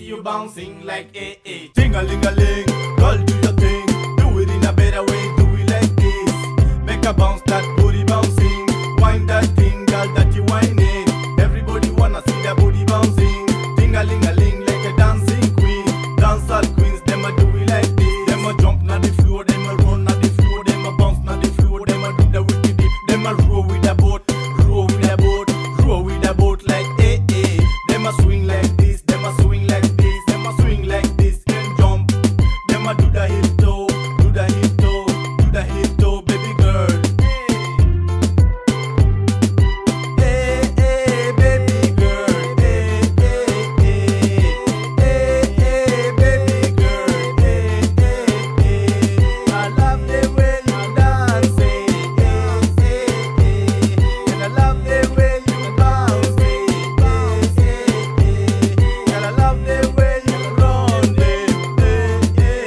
you bouncing like AA. Ting-a-ling-a-ling, girl do your thing. Do it in a better way, do it like this. Make a bounce, that booty bouncing. Wind that thing, girl, that you whining. Everybody wanna see that booty bouncing. Ting-a-ling-a-ling like a dancing queen. Dancehall queens, them a do it like this. Them a jump na the floor, them a run na the floor, them a bounce na the floor, them a do the wicked dip. Them a roll with the boat, roll with the boat, roll with the boat like AA. Them a swing like this, them a swing like this, them a swing like this and jump. Them a do the heel toe, do the heel toe, do the heel toe, baby girl. Hey, hey, baby girl. Hey, hey, hey. Hey, hey, baby girl. Hey, hey, hey. I love the way you dance. Hey, hey, hey. And I love the way you bounce. Hey, hey, hey. And I love the way you run. Hey, hey, hey.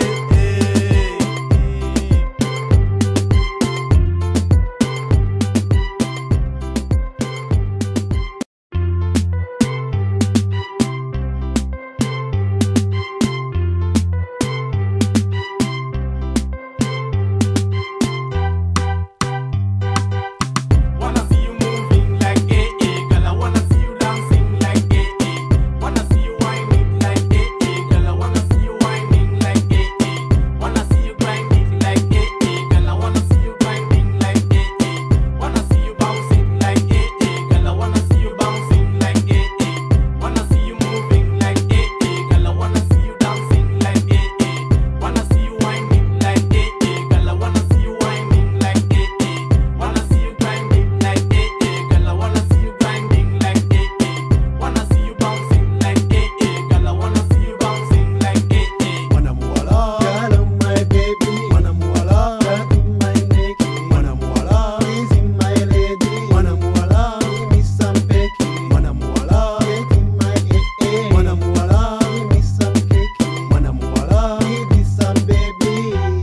Wanna see you moving like AA, girl. I wanna see you dancing like AA. Wanna see you whining like AA, girl. I wanna see you whining like AA. Wanna see you grinding like AA, girl. I wanna see you grinding like AA. Wanna see you bouncing like AA, girl. I wanna see you bouncing like AA. Wanna see you moving like AA, girl. I wanna see you dancing like AA. Wanna see you whining like AA, girl. I wanna see you whining like AA. Wanna see you grinding like AA, girl. I wanna see you grinding like AA. Wanna see you bouncing like AA, girl. I wanna see you bouncing like AA. Mwanamuwala, girl, oh my baby. Mwanamuwala, girl, in my neck. Mwanamuwala, easy my lady. Mwanamuwala, give me some pecky. Mwanamuwala, get in my AA. Mwanamuwala, give me some cake. Mwanamuwala, give me some baby.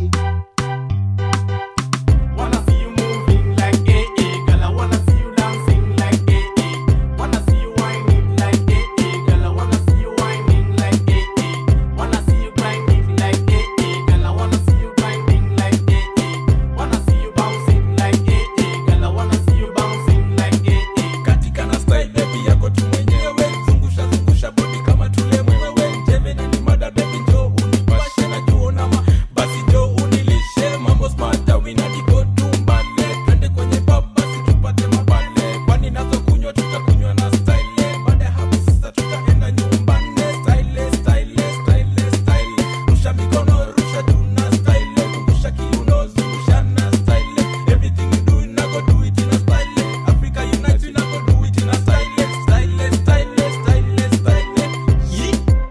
Wanna see you moving like AA, girl. I wanna see you dancing like AA. Wanna see you whining like AA, girl. I wanna see you whining like AA. Wanna see you grinding like AA, girl. I wanna see you grinding like AA. Wanna see you bouncing like AA, girl. I wanna see you bouncing like AA. Katika na style baby yako tu mwenyewe, zungusha zungusha body kama tule mwewe. Njeve na ni mada baby, njoo unipashe na juo nama, basi njoo unilishe. Mambo smart wina ni go tumbale, twende kwenye pub basi tupate mabale. Kwani nazo kunywa tutakunywa na style, baada ya hapo sasa tutaenda nyumbani. Style, style, style, style, rusha mikono, rusha tuna style, zungusha kiuno, zungusha na style. Everything you do, na go do it in a style. Africa unite, we na go do it in a style. Style, style, style, style. Yeah.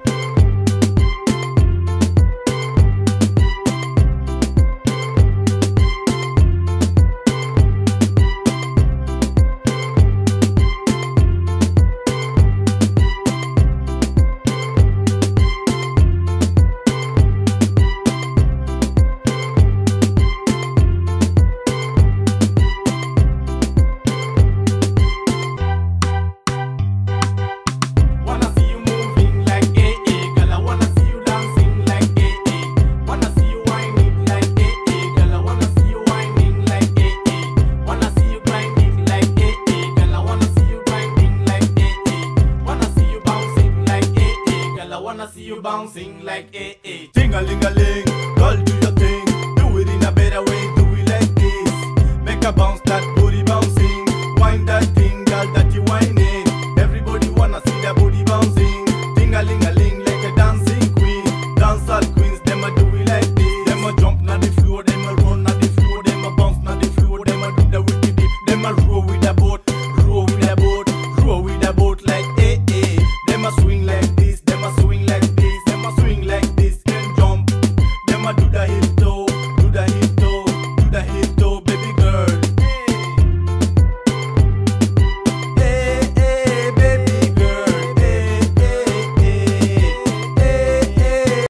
Wanna see you moving like AA, girl. I wanna see you dancing like AA. Wanna see you whining like AA, girl. I wanna see you whining like AA. Wanna see you grinding like AA, girl. I wanna see you grinding like AA. Wanna see you bouncing like AA, girl. I wanna see you bouncing like AA. Ting-a-ling-a-ling, girl, do